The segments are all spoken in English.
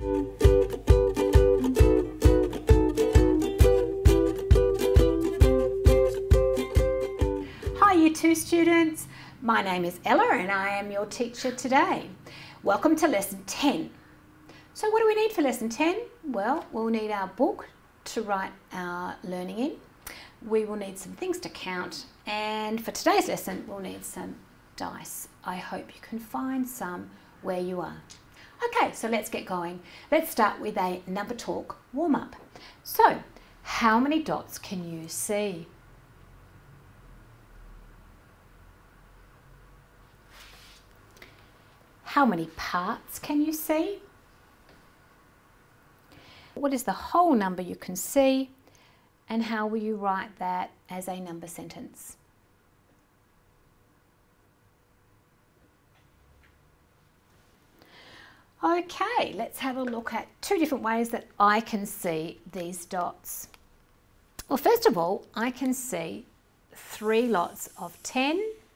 Hi Year 2 students, my name is Ella and I am your teacher today. Welcome to Lesson 10. So what do we need for Lesson 10? Well, we'll need our book to write our learning in. We will need some things to count, and for today's lesson we'll need some dice. I hope you can find some where you are. Okay, so let's get going. Let's start with a number talk warm-up. So, how many dots can you see? How many parts can you see? What is the whole number you can see? And how will you write that as a number sentence? Okay, let's have a look at two different ways that I can see these dots. Well, first of all, I can see 3 lots of 10.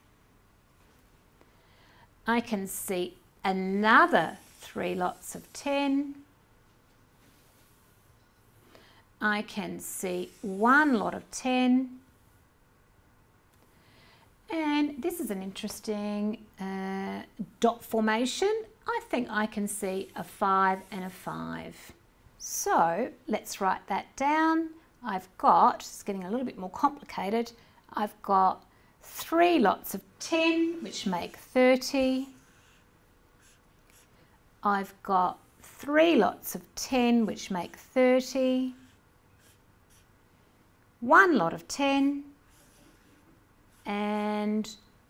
I can see another 3 lots of 10. I can see 1 lot of 10. And this is an interesting dot formation. I think I can see a 5 and a 5. So let's write that down. I've got, it's getting a little bit more complicated, I've got 3 lots of 10 which make 30. I've got 3 lots of 10 which make 30. 1 lot of 10 and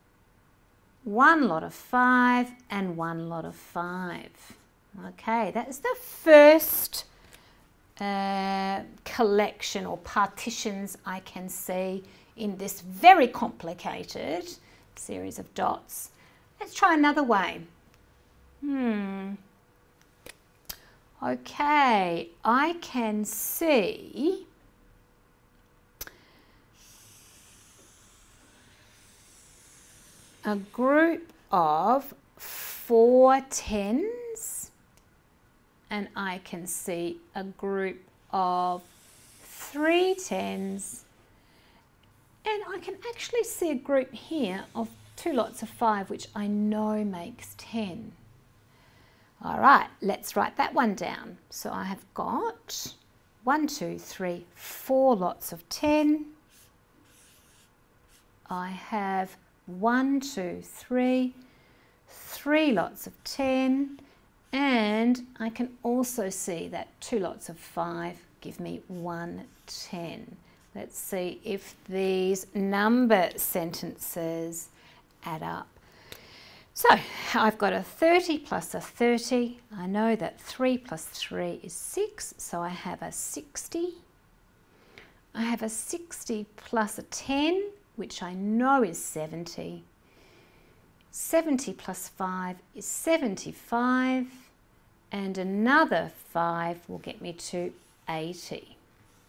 1 lot of 5 and 1 lot of 5. Okay, that's the first collection or partitions I can see in this very complicated series of dots. Let's try another way. Okay, I can see a group of 4 10s, and I can see a group of 3 10s, and I can actually see a group here of 2 lots of 5 which I know makes 10. All right, let's write that one down. So I have got 1 2 3 4 lots of 10. I have 1 2 3 3 lots of 10, and I can also see that 2 lots of 5 give me 1 10. Let's see if these number sentences add up. So I've got a 30 plus a 30. I know that 3 plus 3 is 6, so I have a 60. I have a 60 plus a 10, which I know is 70. 70 plus 5 is 75, and another 5 will get me to 80.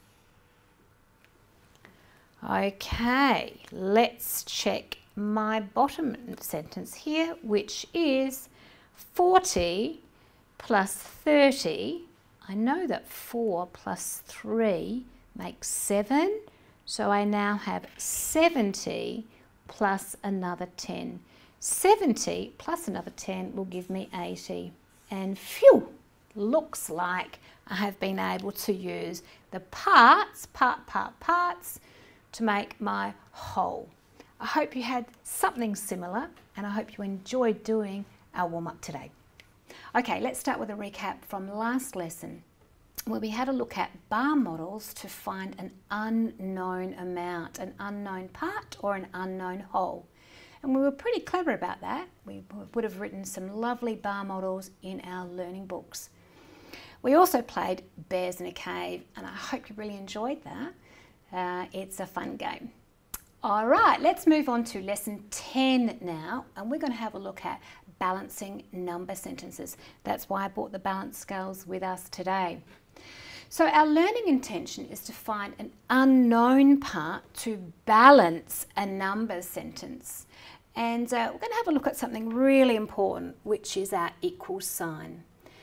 Okay, let's check my bottom sentence here, which is 40 plus 30. I know that 4 plus 3 makes 7. So I now have 70 plus another 10. 70 plus another 10 will give me 80. And phew, looks like I have been able to use the parts to make my whole. I hope you had something similar, and I hope you enjoyed doing our warm-up today. Okay, let's start with a recap from last lesson, where we had a look at bar models to find an unknown amount, an unknown part or an unknown whole. And we were pretty clever about that. We would have written some lovely bar models in our learning books. We also played Bears in a Cave, and I hope you really enjoyed that. It's a fun game. All right, let's move on to lesson 10 now, and we're going to have a look at balancing number sentences. That's why I brought the balance scales with us today. So our learning intention is to find an unknown part to balance a number sentence. And we're going to have a look at something really important, which is our equal sign.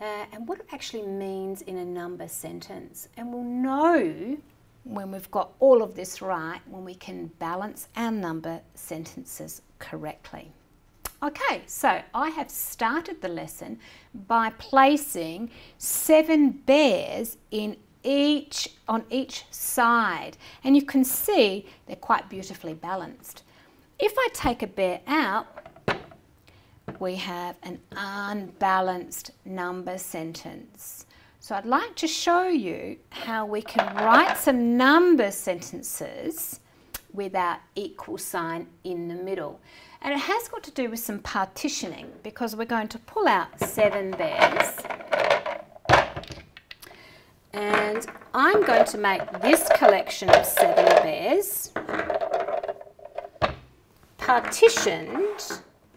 and what it actually means in a number sentence. And we'll know when we've got all of this right, when we can balance our number sentences correctly. Okay, so I have started the lesson by placing 7 bears on each side, and you can see they're quite beautifully balanced. If I take a bear out, we have an unbalanced number sentence. So I'd like to show you how we can write some number sentences with our equal sign in the middle. And it has got to do with some partitioning, because we're going to pull out 7 bears. And I'm going to make this collection of 7 bears partitioned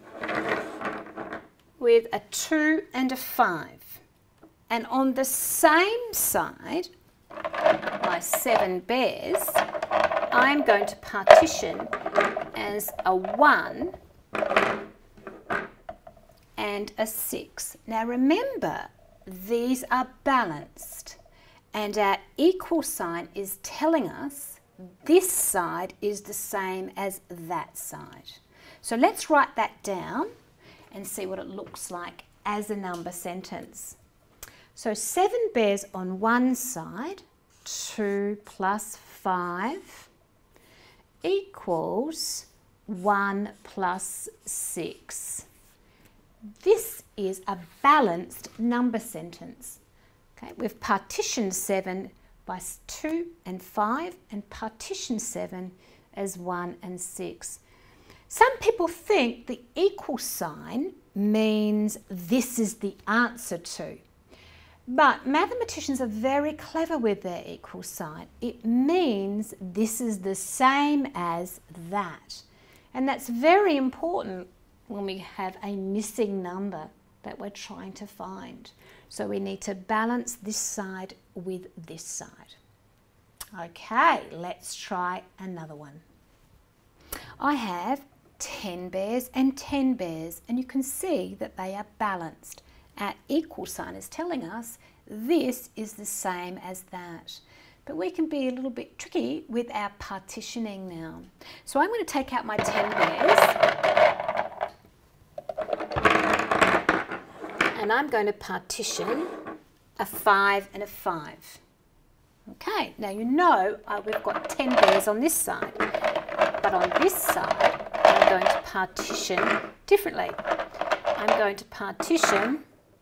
with a 2 and a 5. And on the same side, my 7 bears, I'm going to partition as a 1 and a 6. Now remember, these are balanced, and our equal sign is telling us this side is the same as that side. So let's write that down and see what it looks like as a number sentence. So 7 bears on one side, 2 plus 5 equals 1 plus 6. This is a balanced number sentence. Okay, we've partitioned 7 by 2 and 5 and partitioned 7 as 1 and 6. Some people think the equal sign means this is the answer to. But mathematicians are very clever with their equal sign. It means this is the same as that. And that's very important when we have a missing number that we're trying to find. So we need to balance this side with this side. Okay, let's try another one. I have 10 bears and 10 bears, and you can see that they are balanced. Our equal sign is telling us this is the same as that. But we can be a little bit tricky with our partitioning now. So I'm going to take out my 10 bears and I'm going to partition a 5 and a 5. Okay, now you know we've got 10 bears on this side, but on this side I'm going to partition differently. I'm going to partition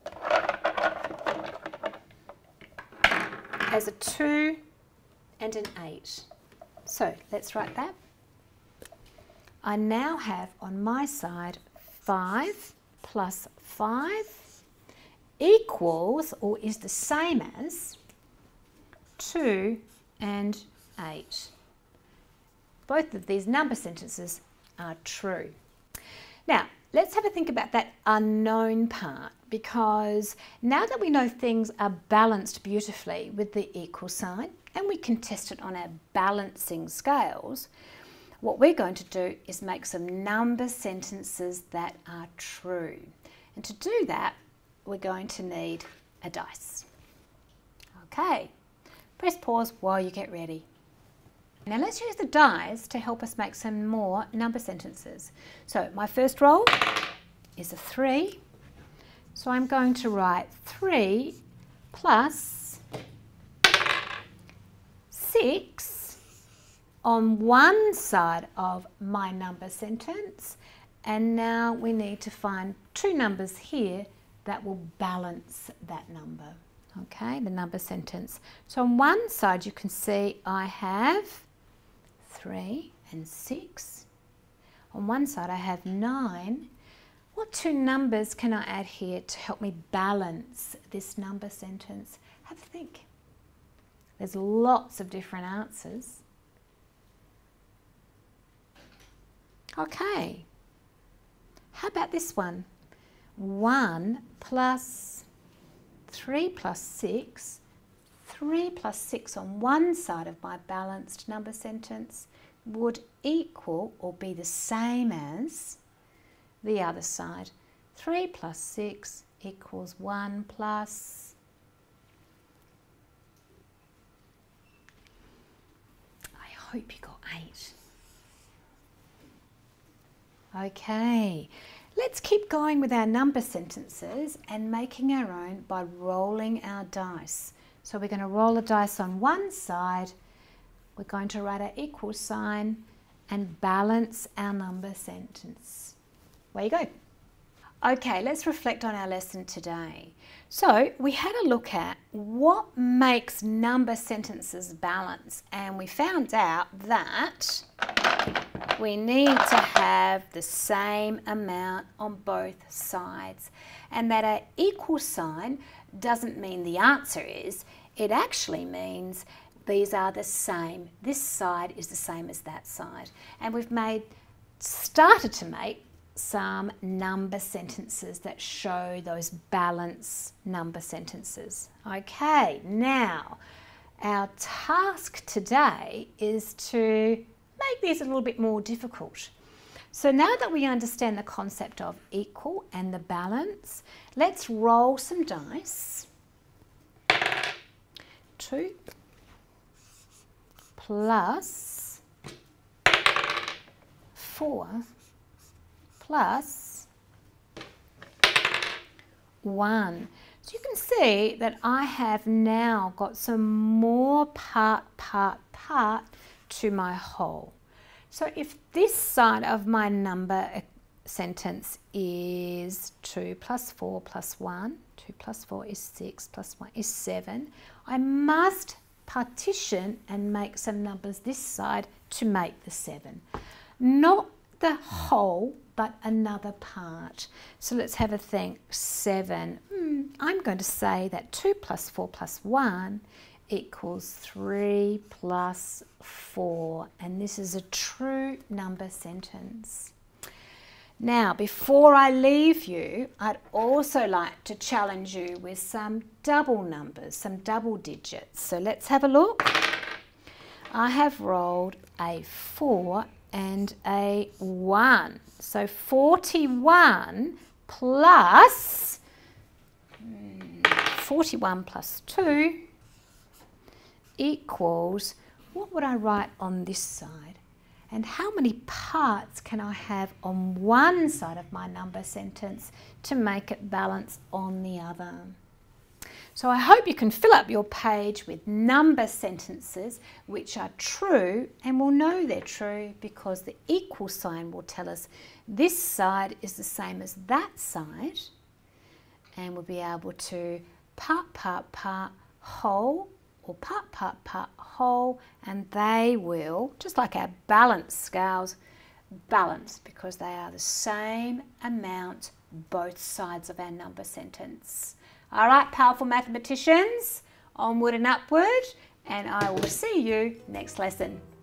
as a 2 and an 8. So let's write that. I now have on my side 5 plus 5 equals, or is the same as, 2 and 8. Both of these number sentences are true. Now, let's have a think about that unknown part, because now that we know things are balanced beautifully with the equal sign, and we can test it on our balancing scales, what we're going to do is make some number sentences that are true. And to do that, we're going to need a dice. Okay, press pause while you get ready. Now let's use the dice to help us make some more number sentences. So my first roll is a 3. So I'm going to write 3 plus 6 on one side of my number sentence. And now we need to find 2 numbers here that will balance that number. Okay, the number sentence. So on one side you can see I have 3 and 6. On one side I have 9. What 2 numbers can I add here to help me balance this number sentence? Have a think. There's lots of different answers. Okay, how about this one? 1 plus 3 plus 6. 3 plus 6 on one side of my balanced number sentence would equal or be the same as the other side. 3 plus 6 equals 1 plus, I hope you got 8. Okay, let's keep going with our number sentences and making our own by rolling our dice. So we're going to roll the dice on one side, we're going to write our equal sign and balance our number sentence. Away you go. Okay, let's reflect on our lesson today. So we had a look at what makes number sentences balance, and we found out that we need to have the same amount on both sides, and that our equal sign doesn't mean the answer is, it actually means these are the same. This side is the same as that side. And we've started to make some number sentences that show those balance number sentences. Okay, now our task today is to make these a little bit more difficult. So now that we understand the concept of equal and the balance, let's roll some dice. 2 plus 4 plus 1. So you can see that I have now got some more part to my whole. So if this side of my number sentence is 2 plus 4 plus 1, 2 plus 4 is 6 plus 1 is 7, I must partition and make some numbers this side to make the 7. Not the whole, but another part. So let's have a think. 7. I'm going to say that 2 plus 4 plus 1 equals 3 plus 4. And this is a true number sentence. Now, before I leave you, I'd also like to challenge you with some double numbers, some double digits. So let's have a look. I have rolled a 4 and a 1. So 41 plus 41 plus 2 equals, what would I write on this side? And how many parts can I have on one side of my number sentence to make it balance on the other? So I hope you can fill up your page with number sentences which are true, and we'll know they're true because the equal sign will tell us this side is the same as that side, and we'll be able to part, whole, or part, whole, and they will, just like our balance scales, balance because they are the same amount both sides of our number sentence. All right, powerful mathematicians, onward and upward, and I will see you next lesson.